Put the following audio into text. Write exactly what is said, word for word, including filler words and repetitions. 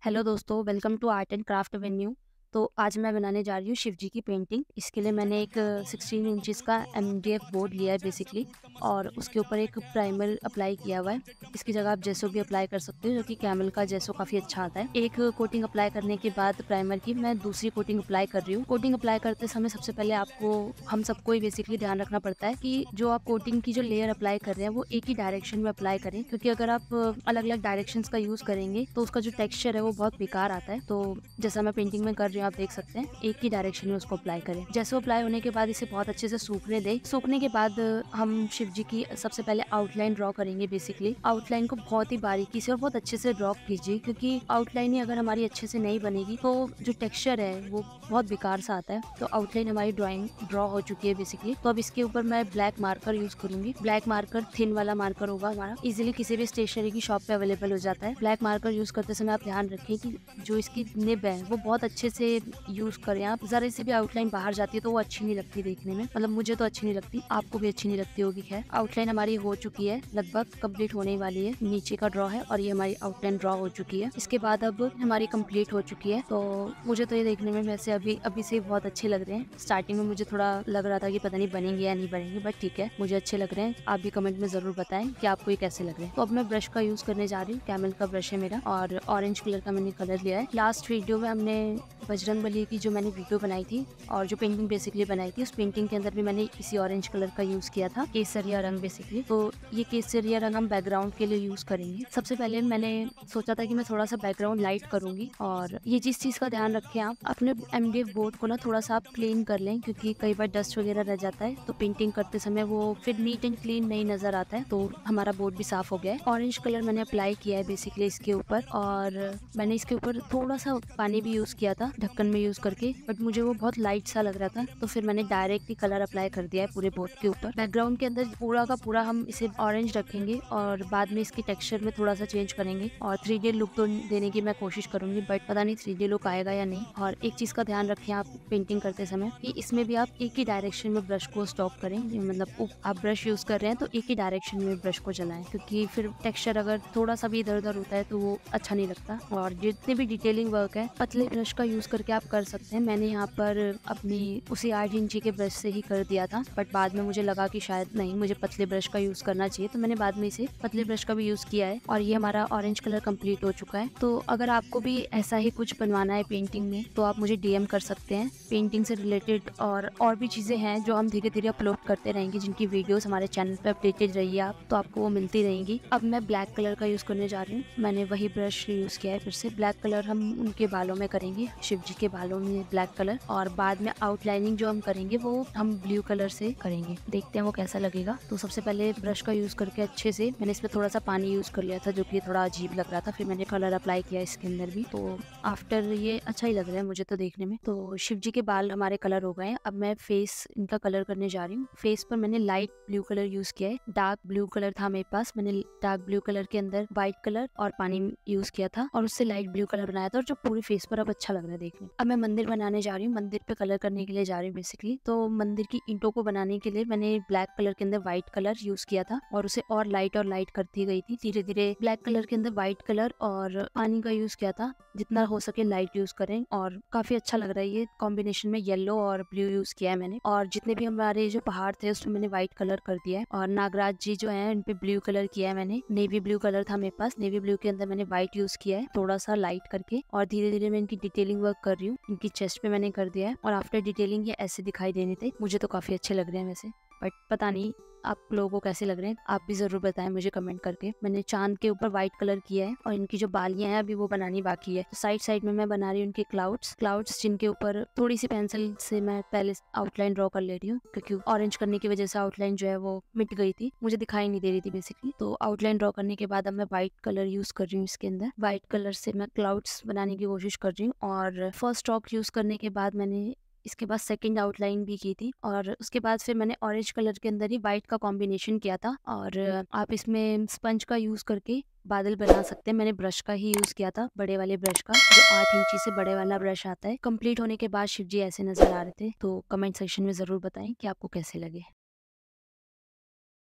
Hello दोस्तों, welcome to art and craft venue. तो आज मैं बनाने जा रही हूँ शिव जी की पेंटिंग। इसके लिए मैंने एक सिक्सटीन इंचेस का एमडीएफ बोर्ड लिया है बेसिकली, और उसके ऊपर एक प्राइमर अप्लाई किया हुआ है। इसकी जगह आप जेसो भी अप्लाई कर सकते हो, जो कि कैमल का जेसो काफ़ी अच्छा आता है। एक कोटिंग अप्लाई करने के बाद प्राइमर की मैं दूसरी कोटिंग अप्लाई कर रही हूँ। कोटिंग अप्लाई करते समय सबसे पहले आपको हम सबको ही बेसिकली ध्यान रखना पड़ता है कि जो आप कोटिंग की जो लेयर अप्लाई कर रहे हैं वो एक ही डायरेक्शन में अप्लाई करें, क्योंकि अगर आप अलग अलग डायरेक्शंस का यूज़ करेंगे तो उसका जो टेक्सचर है वो बहुत बेकार आता है। तो जैसा मैं पेंटिंग में कर रही हूँ, आप देख सकते हैं, एक ही डायरेक्शन में उसको अप्लाई करें। जैसे अप्लाई होने के बाद इसे बहुत अच्छे से सूखने दें। सूखने के बाद हम शिव जी की सबसे पहले आउटलाइन ड्रॉ करेंगे। बेसिकली आउटलाइन को बहुत ही बारीकी से और बहुत अच्छे से ड्रॉ कीजिए, क्योंकि आउटलाइन ही अगर हमारी अच्छे से नहीं बनेगी तो जो टेक्सचर है वो बहुत बेकार सा आता है। तो आउटलाइन हमारी ड्राइंग ड्रॉ हो चुकी है बेसिकली। तो अब इसके ऊपर मैं ब्लैक मार्कर यूज करूंगी। ब्लैक मार्कर थिन वाला मार्कर होगा हमारा, इजीली किसी भी स्टेशनरी की शॉप पे अवेलेबल हो जाता है। ब्लैक मार्कर यूज करते समय आप ध्यान रखें कि जो इसकी निब है वो बहुत अच्छे से यूज करें। आप जरा से भी आउटलाइन बाहर जाती है तो वो अच्छी नहीं लगती देखने में, मतलब मुझे तो अच्छी नहीं लगती, आपको भी अच्छी नहीं लगती होगी। खैर, आउटलाइन हमारी हो चुकी है, लगभग कंप्लीट होने वाली है। नीचे का ड्रॉ है और ये हमारी आउटलाइन ड्रॉ हो चुकी है। इसके बाद अब हमारी कंप्लीट हो चुकी है। तो मुझे तो ये देखने में वैसे अभी अभी से बहुत अच्छे लग रहे हैं। स्टार्टिंग में मुझे थोड़ा लग रहा था कि पता नहीं बनेंगे या नहीं बनेंगे, बट ठीक है, मुझे अच्छे लग रहे हैं। आप भी कमेंट में जरूर बताएं कि आपको ये कैसे लग रहे हैं। तो अब मैं ब्रश का यूज करने जा रही हूँ। कैमल का ब्रश है मेरा और ऑरेंज कलर का मैंने कलर लिया है। लास्ट वीडियो में हमने बजरंगबली की जो मैंने वीडियो बनाई थी और जो पेंटिंग बेसिकली बनाई थी, उस पेंटिंग के अंदर भी मैंने इसी ऑरेंज कलर का यूज किया था, केसरिया रंग बेसिकली। तो ये केसरिया रंग हम बैकग्राउंड के लिए यूज करेंगे। सबसे पहले मैंने सोचा था कि मैं थोड़ा सा बैकग्राउंड लाइट करूंगी, और ये जिस चीज का ध्यान रखें आप अपने एमडीएफ बोर्ड को ना थोड़ा सा आप क्लीन कर लें, क्योंकि कई बार डस्ट वगैरह रह जाता है तो पेंटिंग करते समय वो फिर नीट एंड क्लीन नहीं नजर आता है। तो हमारा बोर्ड भी साफ हो गया है। ऑरेंज कलर मैंने अप्लाई किया है बेसिकली इसके ऊपर, और मैंने इसके ऊपर थोड़ा सा पानी भी यूज किया था ढक्कन में यूज करके, बट मुझे वो बहुत लाइट सा लग रहा था तो फिर मैंने डायरेक्ट ही कलर अप्लाई कर दिया है पूरे बोर्ड के ऊपर। बैकग्राउंड के अंदर पूरा का पूरा हम इसे ऑरेंज रखेंगे और बाद में इसके टेक्सचर में थोड़ा सा चेंज करेंगे और थ्री डी लुक तो देने की मैं कोशिश करूंगी, बट पता नहीं थ्री डी लुक आएगा या नहीं। और एक चीज का ध्यान रखें आप पेंटिंग करते समय कि इसमें भी आप एक ही डायरेक्शन में ब्रश को स्टॉप करें, मतलब आप ब्रश यूज कर रहे हैं तो एक ही डायरेक्शन में ब्रश को चलाएं, क्योंकि फिर टेक्सचर अगर थोड़ा सा भी इधर उधर होता है तो वो अच्छा नहीं लगता। और जितने भी डिटेलिंग वर्क है पतले ब्रश का यूज करके आप कर सकते हैं। मैंने यहाँ पर अपनी उसी आठ इंची के ब्रश से ही कर दिया था, बट बाद में मुझे लगा कि शायद नहीं, मुझे पतले ब्रश का यूज करना चाहिए, तो मैंने बाद में इसे पतले ब्रश का भी यूज किया है। और ये हमारा ऑरेंज कलर कंप्लीट हो चुका है। तो अगर आपको भी ऐसा ही कुछ बनवाना है पेंटिंग में तो आप मुझे डीएम कर सकते हैं। पेंटिंग से रिलेटेड और और भी चीजें हैं जो हम धीरे धीरे अपलोड करते रहेंगे, जिनकी वीडियोस हमारे चैनल पे अपडेटेड रहिए आप, तो आपको वो मिलती रहेंगी। अब मैं ब्लैक कलर का यूज करने जा रही हूँ। मैंने वही ब्रश यूज किया है फिर से। ब्लैक कलर हम उनके बालों में करेंगे, शिव जी के बालों में ब्लैक कलर, और बाद में आउटलाइनिंग जो हम करेंगे वो हम ब्लू कलर से करेंगे। देखते हैं वो कैसा लगेगा। तो सबसे पहले ब्रश का यूज करके अच्छे से मैंने इसमें थोड़ा सा पानी यूज कर लिया था, जो कि थोड़ा अजीब लग रहा था। फिर मैंने कलर अप्लाई किया इसके अंदर भी, तो आफ्टर ये अच्छा ही लग रहा है मुझे तो देखने में। तो शिव जी के बाल हमारे कलर हो गए हैं। अब मैं फेस इनका कलर करने जा रही हूँ। फेस पर मैंने लाइट ब्लू कलर यूज किया है। डार्क ब्लू कलर था मेरे पास, मैंने डार्क ब्लू कलर के अंदर व्हाइट कलर और पानी यूज किया था और उससे लाइट ब्लू कलर बनाया था, और जो पूरे फेस पर अब अच्छा लग रहा है देखने। अब मैं मंदिर बनाने जा रही हूँ, मंदिर पे कलर करने के लिए जा रही हूँ बेसिकली। तो मंदिर की ईंटों को बनाने के लिए मैंने ब्लैक कलर के अंदर व्हाइट कलर यूज किया था और उसे और लाइट और लाइट करती गई थी धीरे धीरे। ब्लैक कलर के अंदर व्हाइट कलर और पानी का यूज किया था, जितना हो सके लाइट यूज करें, और काफी अच्छा लग रहा है ये कॉम्बिनेशन में। येलो और ब्लू यूज किया है मैंने, और जितने भी हमारे जो पहाड़ थे उसमें मैंने व्हाइट कलर कर दिया है। और नागराज जी जो है उन पे ब्लू कलर किया है मैंने। नेवी ब्लू कलर था मेरे पास, नेवी ब्लू के अंदर मैंने व्हाइट यूज किया है थोड़ा सा लाइट करके, और धीरे धीरे मैं इनकी डिटेलिंग वर्क कर रही हूँ। इनकी चेस्ट पे मैंने कर दिया है, और आफ्टर डिटेलिंग ये ऐसे दिखाई देने थे। मुझे तो काफी अच्छे लग रहे हैं वैसे, बट पता नहीं आप लोगों को कैसे लग रहे हैं, आप भी जरूर बताएं मुझे कमेंट करके। मैंने चांद के ऊपर व्हाइट कलर किया है, और इनकी जो बालियां हैं अभी वो बनानी बाकी है। तो साइड साइड में मैं बना रही हूँ इनके क्लाउड्स क्लाउड्स जिनके ऊपर थोड़ी सी पेंसिल से मैं पहले आउटलाइन ड्रॉ कर ले रही हूँ, क्योंकि ऑरेंज करने की वजह से आउटलाइन जो है वो मिट गई थी, मुझे दिखाई नहीं दे रही थी बेसिकली। तो आउटलाइन ड्रॉ करने के बाद अब मैं व्हाइट कलर यूज कर रही हूँ इसके अंदर। व्हाइट कलर से मैं क्लाउड्स बनाने की कोशिश कर रही हूँ, और फर्स्ट स्ट्रोक यूज करने के बाद मैंने इसके बाद सेकंड आउटलाइन भी की थी, और उसके बाद फिर मैंने ऑरेंज कलर के अंदर ही व्हाइट का कॉम्बिनेशन किया था। और आप इसमें स्पंज का यूज करके बादल बना सकते हैं। मैंने ब्रश का ही यूज किया था, बड़े वाले ब्रश का, जो आठ इंची से बड़े वाला ब्रश आता है। कंप्लीट होने के बाद शिव जी ऐसे नजर आ रहे थे। तो कमेंट सेक्शन में जरूर बताएं कि आपको कैसे लगे।